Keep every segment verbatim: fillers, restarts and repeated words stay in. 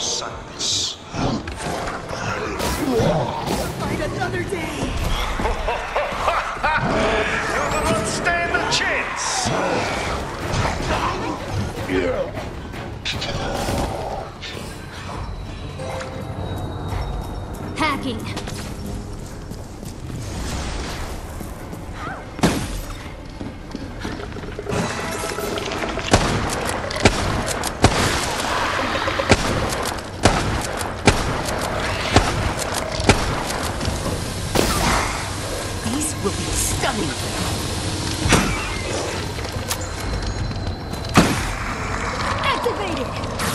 silence. Fight another day! You do not stand a chance! Hacking. These will be stunning. Activated!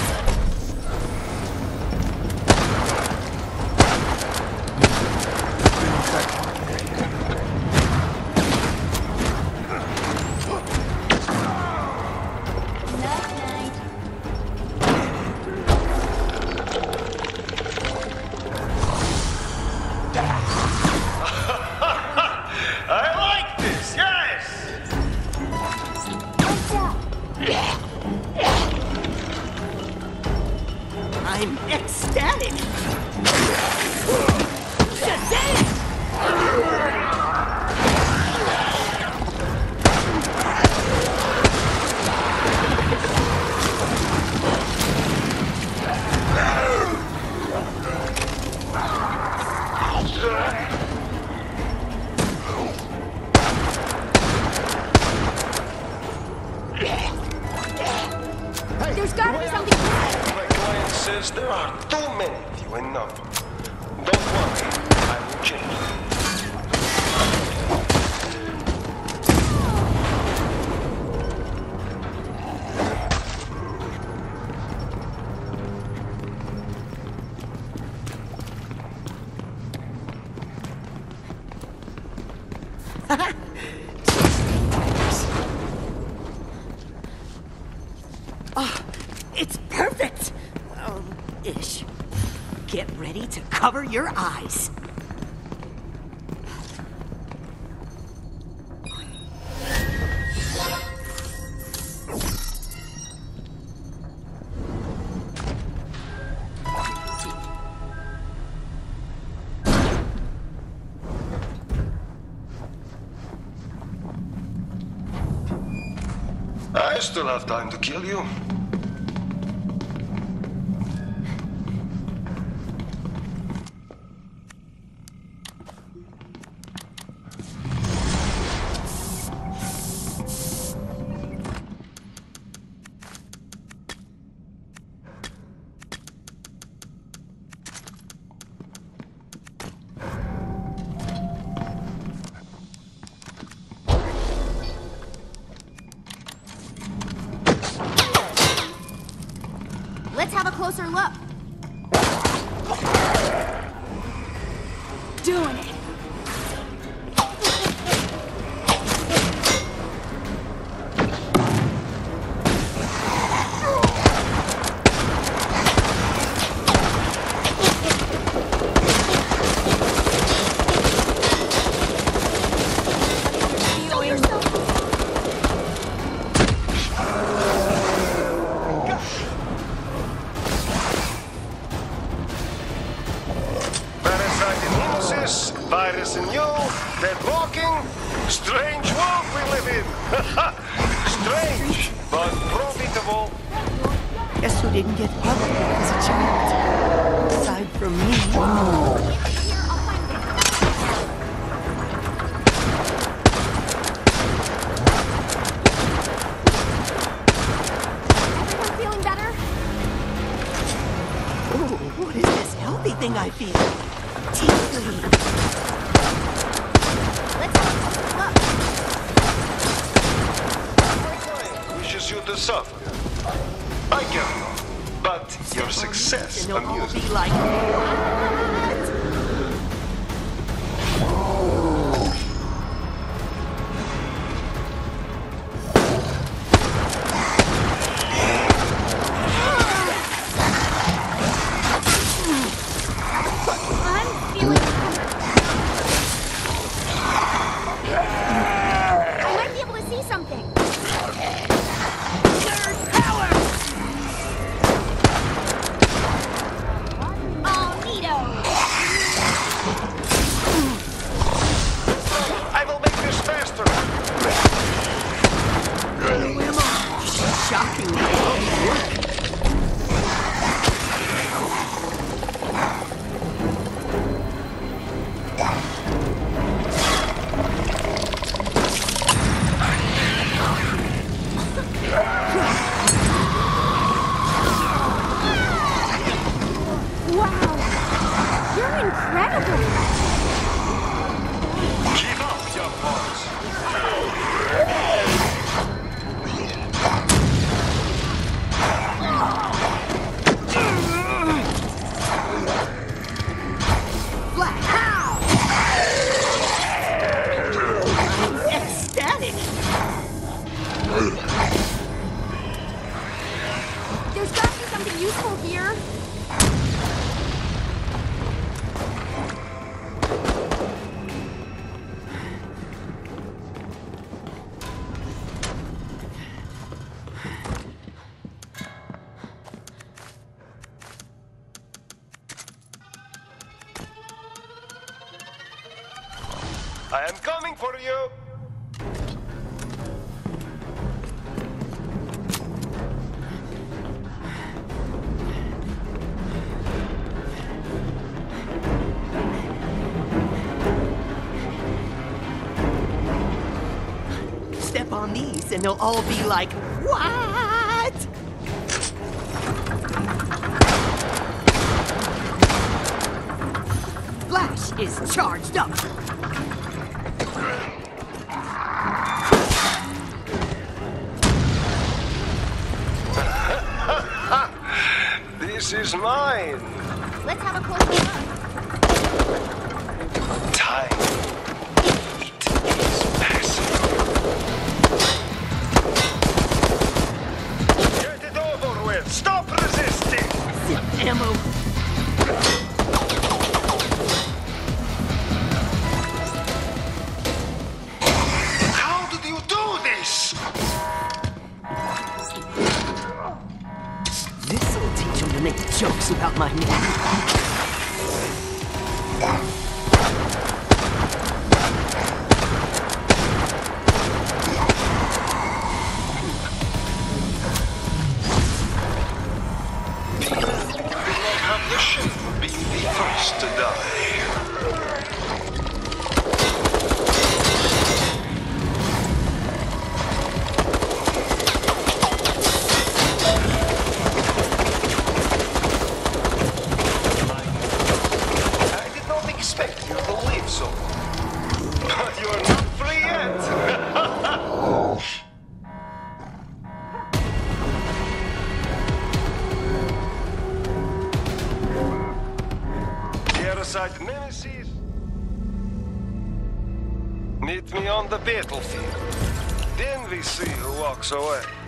I like this, yes! I'm ecstatic! Shazam! There's gotta be something. My client says there are too many of you and none. Don't worry, I will change it. Oh, it's perfect! Um, ish. Get ready to cover your eyes. I still have time to kill you. Let's have a closer look. Doing it. Virus in you, dead walking, strange world we live in. Strange, but profitable. Guess who didn't get public as a child? Aside from me. What is this healthy thing I feel? Tingly. Let's have a look. Wishes you to suffer. I get it, but your success And they'll all amuses be me. like, what? I am coming for you. Step on these and they'll all be like, what? Flash is charged up. This is mine. Let's have a closer look. Time. It is passing. Get it over with. Stop resisting. Zip ammo. How did you do this? This'll teach him to make jokes about my name. Have the ship be the first to die. I did not expect you to live so long. But you're not free yet. Parasite Nemesis. Meet me on the battlefield. Then we see who walks away.